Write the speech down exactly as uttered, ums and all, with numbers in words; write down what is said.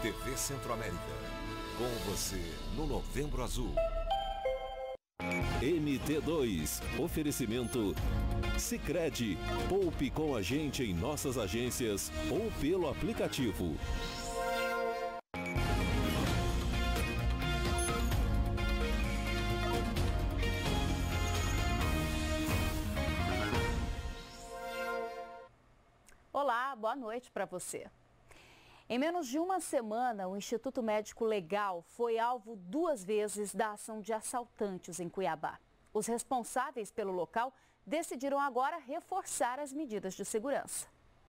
T V Centro-América. Com você no Novembro Azul. M T dois. Oferecimento Sicredi. Poupe com a gente em nossas agências ou pelo aplicativo. Olá, boa noite para você. Em menos de uma semana, o Instituto Médico Legal foi alvo duas vezes da ação de assaltantes em Cuiabá. Os responsáveis pelo local decidiram agora reforçar as medidas de segurança.